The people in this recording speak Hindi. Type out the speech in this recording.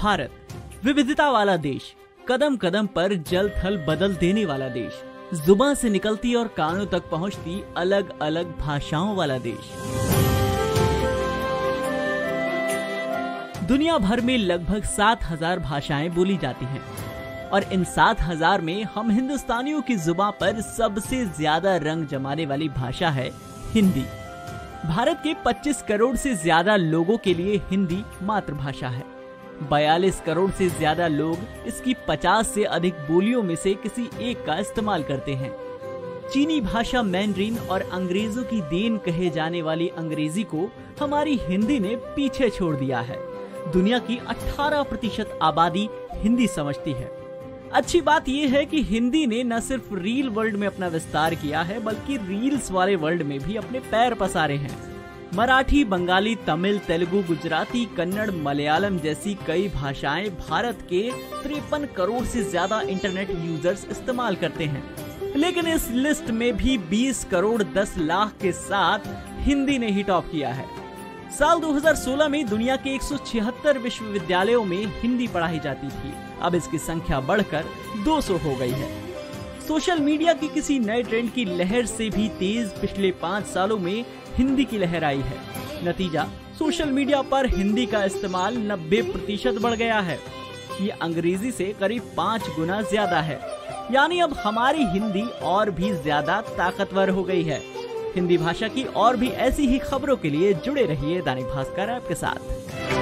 भारत, विविधता वाला देश, कदम कदम पर जल थल बदल देने वाला देश, जुबान से निकलती और कानों तक पहुंचती अलग अलग भाषाओं वाला देश। दुनिया भर में लगभग 7,000 भाषाएं बोली जाती हैं और इन 7,000 में हम हिंदुस्तानियों की जुबान पर सबसे ज्यादा रंग जमाने वाली भाषा है हिंदी। भारत के 25 करोड़ से ज्यादा लोगों के लिए हिंदी मातृभाषा है। 42 करोड़ से ज्यादा लोग इसकी 50 से अधिक बोलियों में से किसी एक का इस्तेमाल करते हैं। चीनी भाषा मैंड्रीन और अंग्रेजों की देन कहे जाने वाली अंग्रेजी को हमारी हिंदी ने पीछे छोड़ दिया है। दुनिया की 18% आबादी हिंदी समझती है। अच्छी बात यह है कि हिंदी ने न सिर्फ रील वर्ल्ड में अपना विस्तार किया है, बल्कि रील्स वाले वर्ल्ड में भी अपने पैर पसारे हैं। मराठी, बंगाली, तमिल, तेलुगु, गुजराती, कन्नड़, मलयालम जैसी कई भाषाएं भारत के 53 करोड़ से ज्यादा इंटरनेट यूजर्स इस्तेमाल करते हैं। लेकिन इस लिस्ट में भी 20 करोड़ 10 लाख के साथ हिंदी ने ही टॉप किया है। साल 2016 में दुनिया के 176 विश्वविद्यालयों में हिंदी पढ़ाई जाती थी। अब इसकी संख्या बढ़कर 200 हो गई है। सोशल मीडिया की किसी नए ट्रेंड की लहर से भी तेज पिछले 5 सालों में हिंदी की लहर आई है। नतीजा, सोशल मीडिया पर हिंदी का इस्तेमाल 90% बढ़ गया है। ये अंग्रेजी से करीब 5 गुना ज्यादा है। यानी अब हमारी हिंदी और भी ज्यादा ताकतवर हो गई है। हिंदी भाषा की और भी ऐसी ही खबरों के लिए जुड़े रहिए दैनिक भास्कर ऐप के साथ।